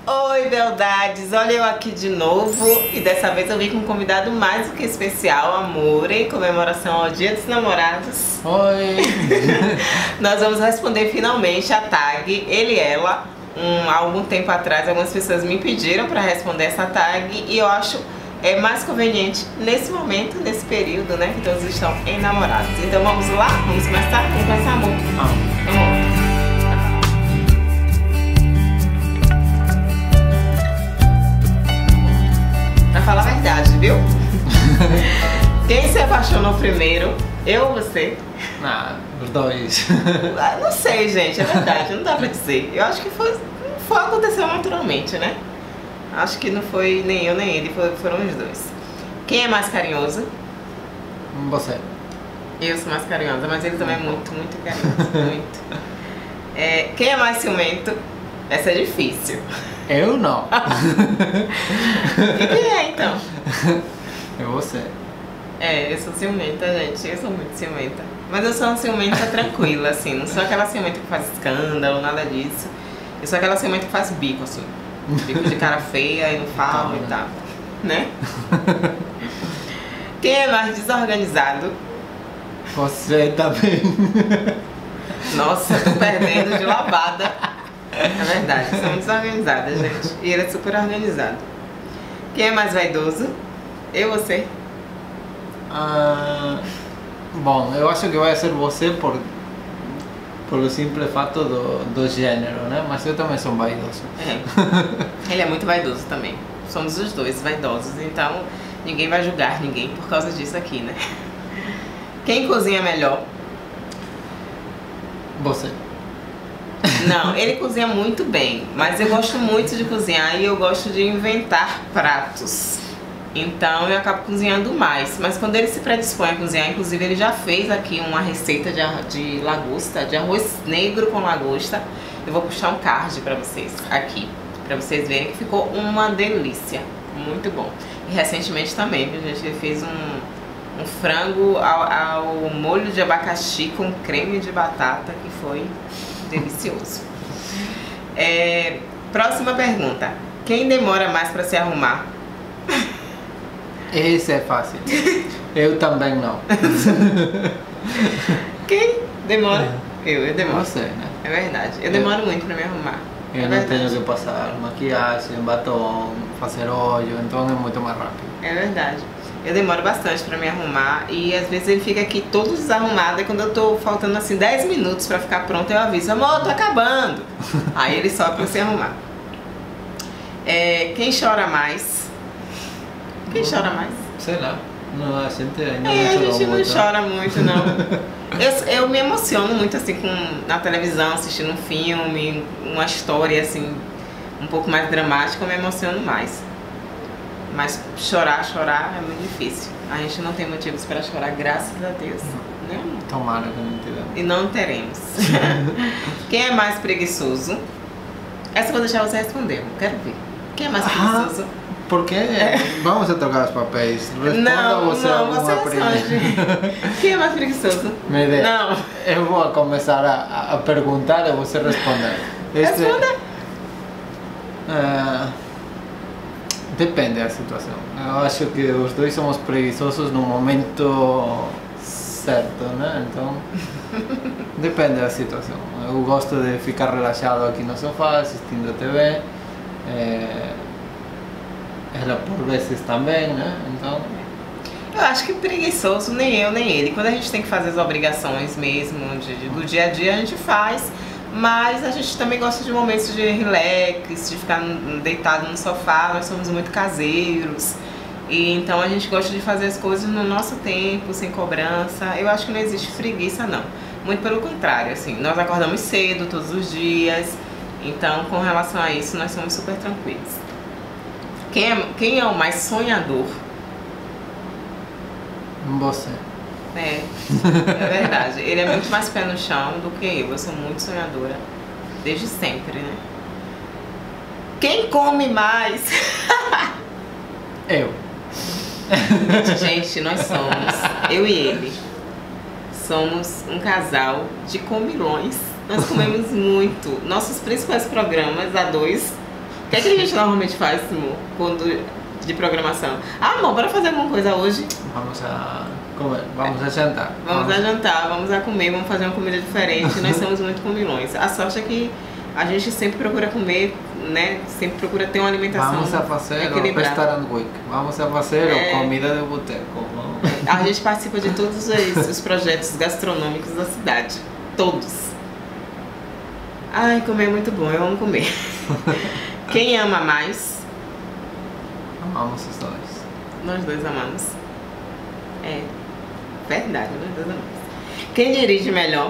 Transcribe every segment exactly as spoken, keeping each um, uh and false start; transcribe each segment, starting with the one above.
Oi, beldades! Olha eu aqui de novo e dessa vez eu vim com um convidado mais do que especial, amor, em comemoração ao Dia dos Namorados. Oi! Nós vamos responder finalmente a tag Ele e Ela. Um, há algum tempo atrás algumas pessoas me pediram para responder essa tag e eu acho é mais conveniente nesse momento, nesse período, né, que todos estão enamorados. Então vamos lá? Vamos começar? Vamos começar, amor? Ah. Vamos. Pra falar a verdade, viu? Quem se apaixonou primeiro? Eu ou você? Ah, os dois. Ah, não sei, gente, é verdade, não dá pra dizer. Eu acho que foi, foi aconteceu naturalmente, né? Acho que não foi nem eu nem ele, foi, foram os dois. Quem é mais carinhoso? Você. Eu sou mais carinhosa, mas ele também é muito, muito carinhoso, muito. É, quem é mais ciumento? Essa é difícil. Eu não. E quem é então? É você. É, eu sou ciumenta, gente, eu sou muito ciumenta. Mas eu sou uma ciumenta tranquila, assim, não sou aquela ciumenta que faz escândalo, nada disso. Eu sou aquela ciumenta que faz bico, assim. Bico de cara feia e não fala e tal, né? Quem é mais desorganizado? Você também. Nossa, tô perdendo de lavada. É verdade, eu sou muito desorganizada, gente. E ele é super organizado. Quem é mais vaidoso? Eu ou você? Ah, bom, eu acho que vai ser você por, pelo simples fato do, do gênero, né? Mas eu também sou vaidoso. É. Ele é muito vaidoso também. Somos os dois vaidosos, então ninguém vai julgar ninguém por causa disso aqui, né? Quem cozinha melhor? Você. Não, ele cozinha muito bem, mas eu gosto muito de cozinhar e eu gosto de inventar pratos. Então eu acabo cozinhando mais. Mas quando ele se predispõe a cozinhar, inclusive ele já fez aqui uma receita de, de lagosta, de arroz negro com lagosta. Eu vou puxar um card pra vocês aqui, pra vocês verem que ficou uma delícia. Muito bom. E recentemente também, viu, gente? Ele fez um, um frango ao, ao molho de abacaxi com creme de batata, que foi delicioso. É, próxima pergunta. Quem demora mais pra se arrumar? Esse é fácil. Eu também não. Quem demora? Eu, eu demoro. Você, né? É verdade. Eu demoro muito pra me arrumar. Eu é não verdade. tenho que passar maquiagem, batom, fazer olho, então é muito mais rápido. É verdade. Eu demoro bastante pra me arrumar e às vezes ele fica aqui todo desarrumado e quando eu tô faltando assim dez minutos pra ficar pronto eu aviso, amor, tô acabando. Aí ele sobe pra se arrumar. É, quem chora mais? Quem chora mais? Sei lá. Não, a gente ainda É, a não chorou gente não muito. chora muito, não. Eu, eu me emociono muito assim com, na televisão, assistindo um filme, uma história assim, um pouco mais dramática, eu me emociono mais. Mas chorar, chorar é muito difícil. A gente não tem motivos para chorar, graças a Deus. Né? Tomara que não tivemos. E não teremos. Quem é mais preguiçoso? Essa eu vou deixar você responder, eu quero ver. Quem é mais preguiçoso? Ah, por quê? É. Vamos a trocar os papéis. Responda Não, você não, você alguma responde. Quem é mais preguiçoso? Me dê. Não. Eu vou começar a, a perguntar e você responder. Este, Responda. ah, depende da situação. Eu acho que os dois somos preguiçosos no momento certo, né? Então, depende da situação. Eu gosto de ficar relaxado aqui no sofá, assistindo T V. É, ela por vezes também, né? Então, Eu acho que preguiçoso nem eu nem ele. Quando a gente tem que fazer as obrigações mesmo de, de, do dia a dia, a gente faz. Mas a gente também gosta de momentos de relax, de ficar deitado no sofá. Nós somos muito caseiros. E então a gente gosta de fazer as coisas no nosso tempo, sem cobrança. Eu acho que não existe preguiça, não. Muito pelo contrário, assim. Nós acordamos cedo todos os dias. Então, com relação a isso, nós somos super tranquilos. Quem é, quem é o mais sonhador? você. É, é verdade. Ele é muito mais pé no chão do que eu. Eu sou muito sonhadora. Desde sempre, né? Quem come mais? Eu. Gente, nós somos, eu e ele, somos um casal de comilões. Nós comemos muito. Nossos principais programas, a dois, O que é que a gente normalmente faz, amor, quando de programação? Ah, amor, bora fazer alguma coisa hoje? Vamos a comer, vamos a jantar. Vamos, vamos a jantar, vamos a comer, vamos fazer uma comida diferente. Nós somos muito comilões. A sorte é que a gente sempre procura comer, né? Sempre procura ter uma alimentação Vamos a fazer equilibrada. o Restaurant Week. Vamos a fazer É. a comida de boteco. A gente participa de todos os, os projetos gastronômicos da cidade. Todos. Ai, comer é muito bom, eu amo comer. Quem ama mais? Amamos os dois. Nós dois amamos. É verdade, nós dois amamos. Quem dirige melhor?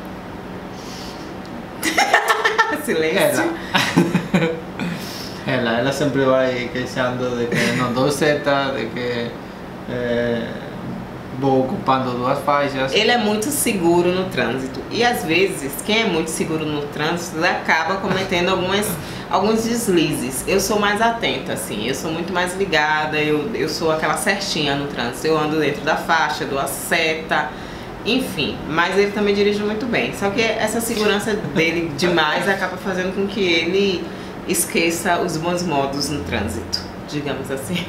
Silêncio. Ela. ela, ela sempre vai queixando de que não dou seta, de que eh, vou ocupando duas faixas. Ele é muito seguro no trânsito. E às vezes, quem é muito seguro no trânsito acaba cometendo algumas, alguns deslizes. Eu sou mais atenta, assim. Eu sou muito mais ligada. Eu, eu sou aquela certinha no trânsito. Eu ando dentro da faixa, dou a seta. Enfim, mas ele também dirige muito bem. Só que essa segurança dele demais acaba fazendo com que ele esqueça os bons modos no trânsito, digamos assim.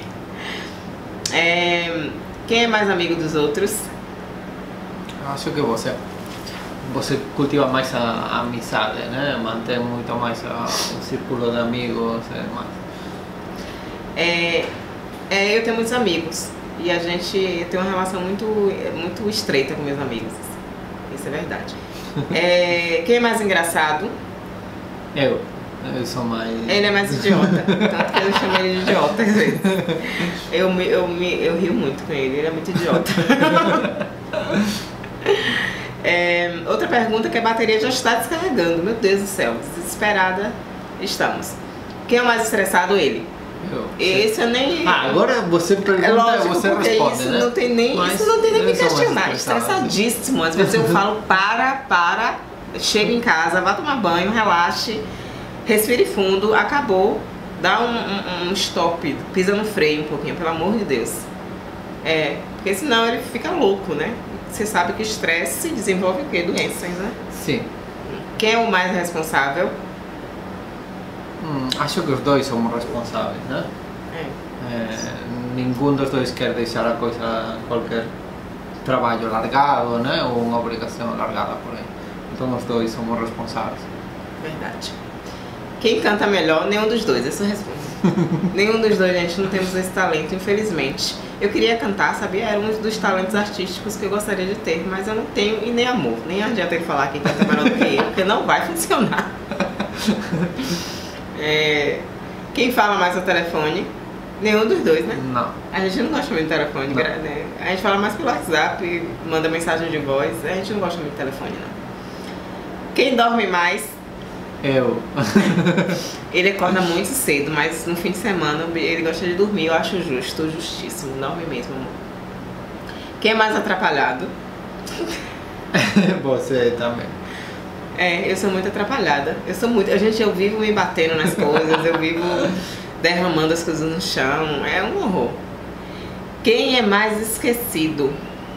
É, quem é mais amigo dos outros? Acho que você, você cultiva mais a, a amizade, né? Mantém muito mais a, o círculo de amigos e demais. É, é, eu tenho muitos amigos e a gente tem uma relação muito, muito estreita com meus amigos. Isso é verdade. É, quem é mais engraçado? Eu. Eu sou mais... Ele é mais idiota, tanto que eu chamo ele de idiota às vezes. Eu, me, eu, me, eu rio muito com ele, ele é muito idiota. É, outra pergunta que a bateria já está descarregando, meu Deus do céu, desesperada estamos. Quem é o mais estressado? Ele. Eu. Esse eu nem... Ah, agora você pergunta, É lógico, você porque responde, isso né? não tem nem, Mas isso não tem nem eu que sou mais questionar, estressado. estressadíssimo. Às vezes eu falo, para, para, chega em casa, vá tomar banho, relaxe, respire fundo, acabou, dá um, um, um stop, pisa no freio um pouquinho, pelo amor de Deus. É, porque senão ele fica louco, né? Você sabe que estresse desenvolve o quê? Doenças, né? Sim. Quem é o mais responsável? Hum, acho que os dois somos responsáveis, né? É. É, nenhum dos dois quer deixar a coisa, qualquer trabalho largado, né? Ou uma obrigação largada por aí. Então os dois somos responsáveis. Verdade. Quem canta melhor? Nenhum dos dois, essa resposta. Nenhum dos dois, gente, não temos esse talento, infelizmente. Eu queria cantar, sabia? Era um dos talentos artísticos que eu gostaria de ter, mas eu não tenho e nem amor. Nem adianta ele falar quem canta melhor do que eu, porque não vai funcionar. É, quem fala mais ao telefone? Nenhum dos dois, né? Não. A gente não gosta muito de telefone, Não. né? A gente fala mais pelo WhatsApp, manda mensagem de voz, a gente não gosta muito de telefone, não. Quem dorme mais? Eu. Ele acorda muito cedo, mas no fim de semana ele gosta de dormir, eu acho justo, justíssimo, dorme mesmo, amor. Quem é mais atrapalhado? Você também. É, eu sou muito atrapalhada. Eu sou muito. Gente, eu vivo me batendo nas coisas, eu vivo derramando as coisas no chão. É um horror. Quem é mais esquecido?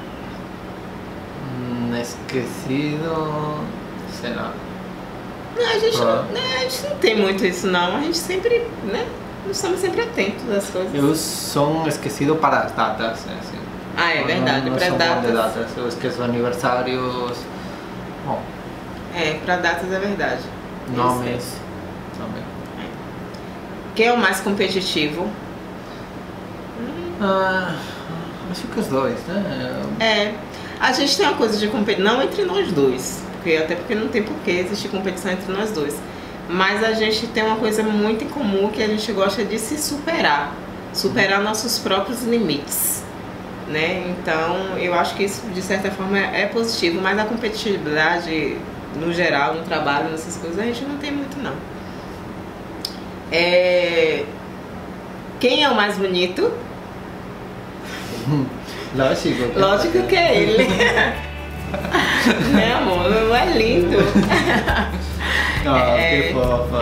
Hum, esquecido. Sei lá. Não, a gente, Ah. não, né, a gente não tem muito isso, não. A gente sempre, né? Nós estamos sempre atentos às coisas. Eu sou um esquecido para as datas. Assim. Ah, é verdade. Não, não Para sou bom de datas. datas. Eu esqueço aniversários. Bom, É, para datas é verdade. nomes Isso. também. Quem é o mais competitivo? Ah, acho que os dois, né? É, a gente tem uma coisa de competição, não entre nós dois, porque, até porque não tem por que existir competição entre nós dois, mas a gente tem uma coisa muito em comum, que a gente gosta de se superar, superar nossos próprios limites, né? Então eu acho que isso de certa forma é positivo, mas a competitividade no geral, no trabalho, nessas coisas, a gente não tem muito, não. É... Quem é o mais bonito? Lógico. que- Lógico que é ele. Né, amor? Não é lindo. Ah, É. que fofa.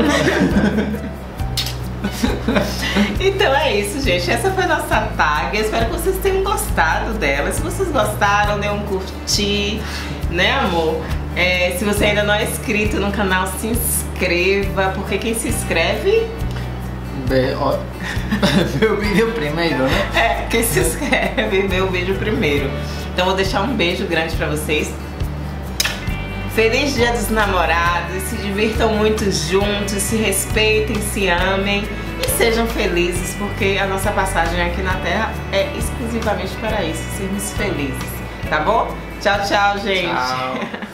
Então é isso, gente. Essa foi a nossa tag. Eu espero que vocês tenham gostado dela. Se vocês gostaram, dê um curtir, né, amor? É, se você ainda não é inscrito no canal, se inscreva, porque quem se inscreve Vê, ó, vê o vídeo primeiro, né? É, quem se inscreve vê o vídeo primeiro. Então vou deixar um beijo grande pra vocês. Feliz Dia dos Namorados, se divirtam muito juntos, se respeitem, se amem e sejam felizes, porque a nossa passagem aqui na Terra é exclusivamente para isso, sermos felizes, tá bom? Tchau, tchau, gente! Tchau.